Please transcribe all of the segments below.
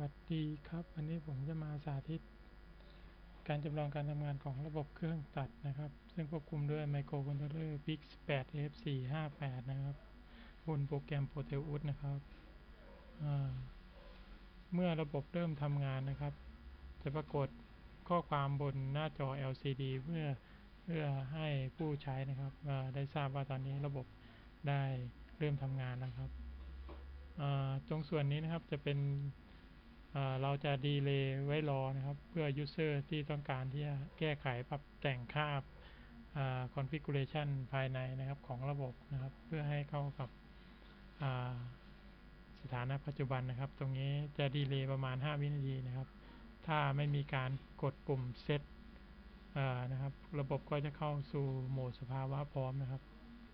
วัสดีครับวันนี้ผมจะมาสาธิตการจำลองการทำงานของระบบเครื่องตัดนะครับซึ่งควบคุมด้วยไมโครคอนโทรลเลอร์ PIC8F458 นะครับบนโปรแกรม Proteus นะครับเมื่อระบบเริ่มทำงานนะครับจะปรากฏข้อความบนหน้าจอ LCD เพื่อให้ผู้ใช้นะครับได้ทราบว่าตอนนี้ระบบได้เริ่มทำงานนะครับตรงส่วนนี้นะครับจะเป็นเราจะดีเลย์ไว้รอนะครับเพื่อ User ที่ต้องการที่จะแก้ไขปรับแต่งค่าconfiguration ภายในนะครับของระบบนะครับเพื่อให้เข้ากับสถานะปัจจุบันนะครับตรงนี้จะดีเลย์ประมาณ5 วินาทีนะครับถ้าไม่มีการกดปุ่มเซตนะครับระบบก็จะเข้าสู่โหมดสภาวะพร้อมนะครับ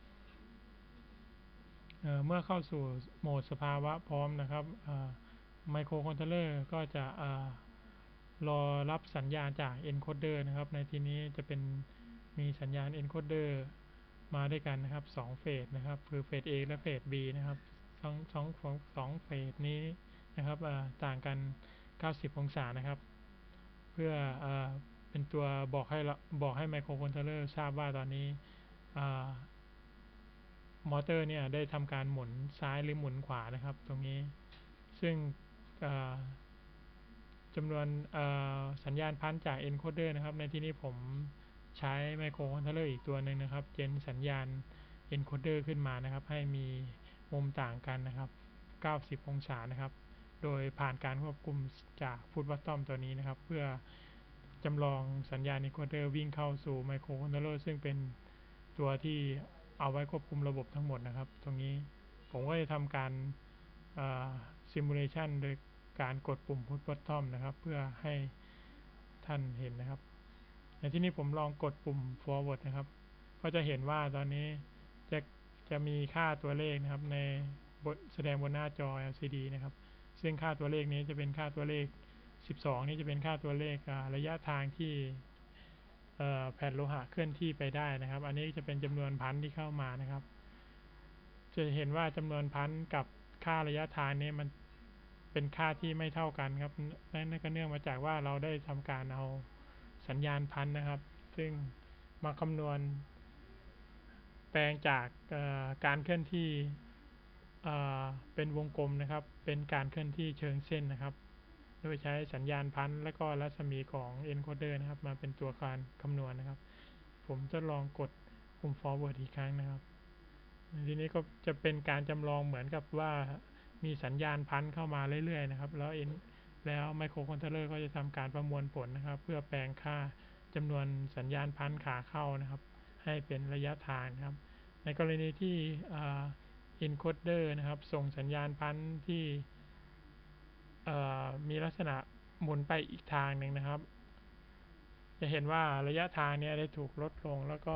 เมื่อเข้าสู่โหมดสภาวะพร้อมนะครับไมโครคอนโทรลเลอร์ก็จะรอรับสัญญาณจาก encoder นะครับในที่นี้จะเป็นมีสัญญาณ encoder มาด้วยกันนะครับ2เฟสนะครับคือเฟส A และเฟส B นะครับสองเฟสนี้นะครับต่างกัน90องศานะครับเพื่อเป็นตัวบอกให้ไมโครคอนโทรลเลอร์ทราบว่าตอนนี้มอเตอร์เนี่ยได้ทำการหมุนซ้ายหรือหมุนขวานะครับตรงนี้ซึ่งจำนวนสัญญาณพันจาก encoder นะครับในที่นี้ผมใช้ไมโครคอนโทรลเลอร์อีกตัวหนึ่งนะครับเจนสัญญาณ encoder ขึ้นมานะครับให้มีมุมต่างกันนะครับ90องศานะครับโดยผ่านการควบคุมจากฟุตบอททอมตัวนี้นะครับเพื่อจำลองสัญญาณ encoder วิ่งเข้าสู่ไมโครคอนโทรลเลอร์ซึ่งเป็นตัวที่เอาไว้ควบคุมระบบทั้งหมดนะครับตรงนี้ผมก็จะทำการsimulation โดยการกดปุ่ม push bottom นะครับเพื่อให้ท่านเห็นนะครับในที่นี้ผมลองกดปุ่ม forward นะครับก็จะเห็นว่าตอนนี้จะจะมีค่าตัวเลขนะครับในแสดงบนหน้าจอ LCD นะครับซึ่งค่าตัวเลขนี้จะเป็นค่าตัวเลข12นี่จะเป็นค่าตัวเลขระยะทางที่แผ่นโลหะเคลื่อนที่ไปได้นะครับอันนี้จะเป็นจำนวนพันที่เข้ามานะครับจะเห็นว่าจำนวนพันกับค่าระยะทางนี้มันเป็นค่าที่ไม่เท่ากันครับนั่นก็เนื่องมาจากว่าเราได้ทำการเอาสัญญาณพันนะครับซึ่งมาคำนวณแปลงจากการเคลื่อนที่เป็นวงกลมนะครับเป็นการเคลื่อนที่เชิงเส้นนะครับโดยใช้สัญญาณพันและก็รัศมีของ encoder นะครับมาเป็นตัวการคำนวณนะครับผมจะลองกดปุ่ม forward อีกครั้งนะครับทีนี้ก็จะเป็นการจำลองเหมือนกับว่ามีสัญญาณพันเข้ามาเรื่อยๆนะครับแล้วไมโครคอนโทรลเลอร์ก็จะทำการประมวลผลนะครับเพื่อแปลงค่าจำนวนสัญญาณพันขาเข้านะครับให้เป็นระยะทางนะครับในกรณีที่encoder นะครับส่งสัญญาณพันที่มีลักษณะหมุนไปอีกทางหนึ่งนะครับจะเห็นว่าระยะทางนี้ได้ถูกลดลงแล้ว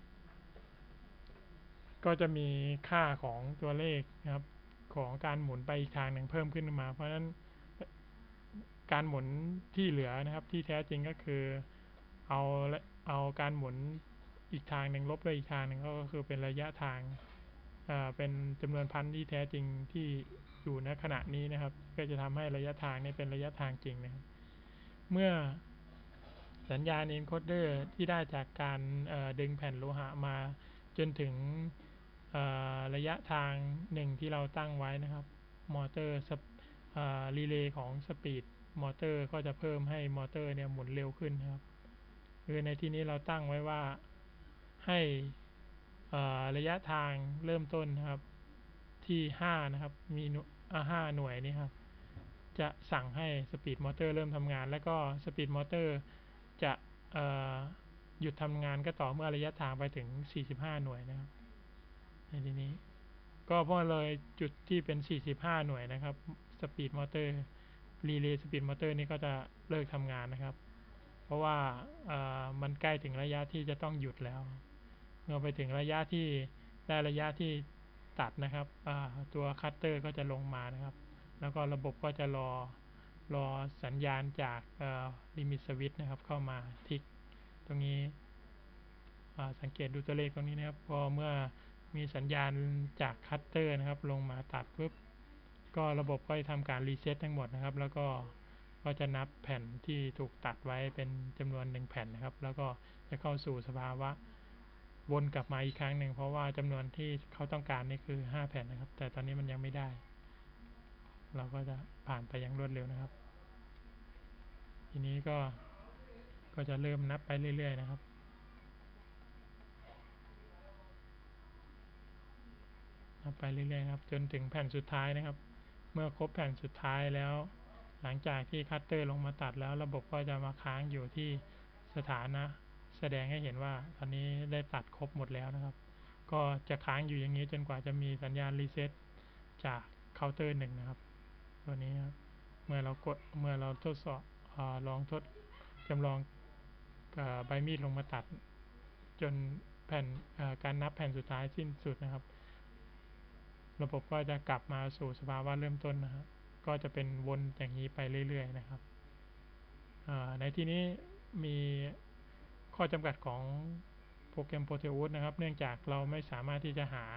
ก็จะมีค่าของตัวเลขนะครับของการหมุนไปอีกทางหนึ่งเพิ่มขึ้นมาเพราะฉะนั้นการหมุนที่เหลือนะครับที่แท้จริงก็คือเอาการหมุนอีกทางหนึ่งลบด้วยอีกทางหนึ่งก็คือเป็นระยะทางเป็นจำนวนพันที่แท้จริงที่อยู่ณขณะนี้นะครับก็จะทำให้ระยะทางนี้เป็นระยะทางจริงนะครับเมื่อสัญญาณ encoder ที่ได้จากการดึงแผ่นโลหะมาจนถึงระยะทางหนึ่งที่เราตั้งไว้นะครับมอเตอร์รีเลย์ของสปีดมอเตอร์ก็จะเพิ่มให้มอเตอร์เนี่ยหมุนเร็วขึ้นนะครับคือในที่นี้เราตั้งไว้ว่าให้ระยะทางเริ่มต้นนะครับที่5นะครับมี5หน่วยนี่ครับจะสั่งให้สปีดมอเตอร์เริ่มทำงานแล้วก็สปีดมอเตอร์จะหยุดทำงานก็ต่อเมื่อระยะทางไปถึง45หน่วยนะครับในที่นี้ก็พอเลยจุดที่เป็น45หน่วยนะครับสปีดมอเตอร์รีเลย์สปีดมอเตอร์นี่ก็จะเลิกทำงานนะครับเพราะว่ามันใกล้ถึงระยะที่จะต้องหยุดแล้วเมื่อไปถึงระยะที่ได้ระยะที่ตัดนะครับตัวคัตเตอร์ก็จะลงมานะครับแล้วก็ระบบก็จะรอสัญญาณจากลิมิตสวิตช์นะครับเข้ามาทิกตรงนี้สังเกตดูตัวเลขตรงนี้นะครับพอเมื่อมีสัญญาณจากคัตเตอร์นะครับลงมาตัดปุ๊บก็ระบบก็จะทำการรีเซ็ตทั้งหมดนะครับแล้วก็จะนับแผ่นที่ถูกตัดไว้เป็นจำนวน1แผ่นนะครับแล้วก็จะเข้าสู่สภาวะวนกลับมาอีกครั้งหนึ่งเพราะว่าจำนวนที่เขาต้องการนี่คือ5แผ่นนะครับแต่ตอนนี้มันยังไม่ได้เราก็จะผ่านไปอย่างรวดเร็วนะครับทีนี้ก็จะเริ่มนับไปเรื่อยๆนะครับนับไปเรื่อยๆครับจนถึงแผ่นสุดท้ายนะครับเมื่อครบแผ่นสุดท้ายแล้วหลังจากที่คัตเตอร์ลงมาตัดแล้วระบบก็จะมาค้างอยู่ที่สถานะแสดงให้เห็นว่าตอนนี้ได้ตัดครบหมดแล้วนะครับก็จะค้างอยู่อย่างนี้จนกว่าจะมีสัญญาณรีเซ็ตจากเคาน์เตอร์1นะครับตัวนี้ครับเมื่อเราทดสอบลองจำลองใบมีดลงมาตัดจนแผ่นการนับแผ่นสุดท้ายสิ้นสุดนะครับระบบก็จะกลับมาสู่สภาวะเริ่มต้นนะครับก็จะเป็นวนอย่างนี้ไปเรื่อยๆนะครับในที่นี้มีข้อจำกัดของโปรแกรม Proteus นะครับเนื่องจากเราไม่สามารถที่จะหา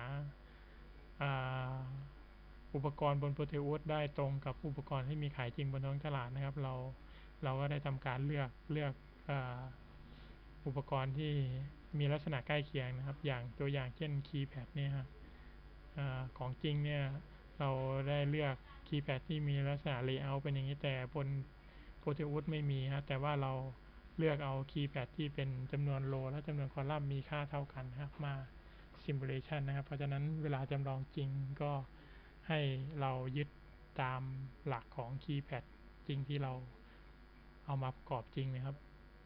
อุปกรณ์บน Proteus ได้ตรงกับอุปกรณ์ที่มีขายจริงบนท้องตลาดนะครับเราก็ได้ทำการเลือกอุปกรณ์ที่มีลักษณะใกล้เคียงนะครับอย่างตัวอย่างเช่นคีย์แพดเนี่ยครับของจริงเนี่ยเราได้เลือกคีย์แพดที่มีลักษณะ layout เป็นอย่างนี้แต่บน Proteus ไม่มีครับแต่ว่าเราเลือกเอาคีย์แพดที่เป็นจำนวนโรและจำนวนคอลัมน์มีค่าเท่ากันนะครับมา simulation นะครับเพราะฉะนั้นเวลาจำลองจริงก็ให้เรายึดตามหลักของคีย์แพดจริงที่เราเอามาประกอบจริงนะครับ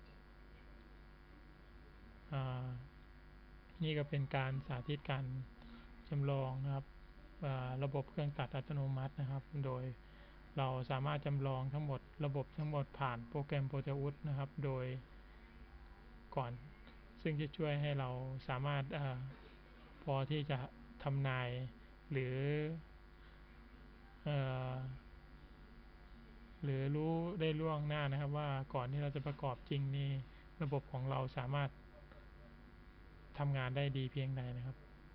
นี่ก็เป็นการสาธิตการจำลองนะครับระบบเครื่องตัดอัตโนมัตินะครับโดยเราสามารถจำลองระบบทั้งหมดผ่านโปรแกรม Proteus นะครับโดยก่อนซึ่งจะช่วยให้เราสามารถพอที่จะทำนายหรือรู้ได้ล่วงหน้านะครับว่าก่อนที่เราจะประกอบจริงนี่ระบบของเราสามารถทำงานได้ดีเพียงใดนะครับ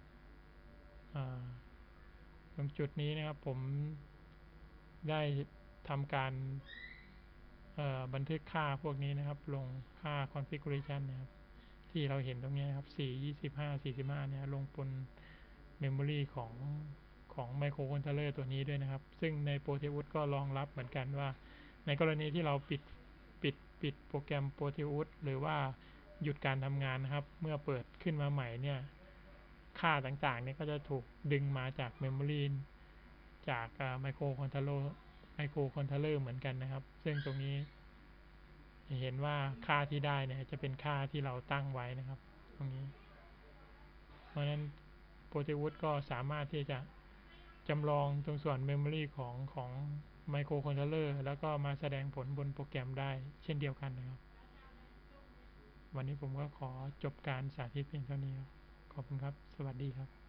ตรงจุดนี้นะครับผมได้ทำการบันทึกค่าพวกนี้นะครับลงค่า configuration นะครับที่เราเห็นตรงนี้นะครับ4 25 45เนี่ยลงบน memory ของไมโครคอนโทรลเลอร์ตัวนี้ด้วยนะครับซึ่งใน Proteus ก็รองรับเหมือนกันว่าในกรณีที่เราปิดโปรแกรม Proteus หรือว่าหยุดการทำงานนะครับเมื่อเปิดขึ้นมาใหม่เนี่ยค่าต่างๆเนี่ยก็จะถูกดึงมาจาก memory จากไมโครคอนโทรลเลอร์เหมือนกันนะครับซึ่งตรงนี้เห็นว่าค่าที่ได้เนี่ยจะเป็นค่าที่เราตั้งไว้นะครับตรงนี้เพราะฉะนั้น Proteus ก็สามารถที่จะจำลองตรงส่วน Memory ของไมโครคอนโทรลเลอร์แล้วก็มาแสดงผลบนโปรแกรมได้เช่นเดียวกันนะครับวันนี้ผมก็ขอจบการสาธิตเพียงเท่านี้ครับขอบคุณครับสวัสดีครับ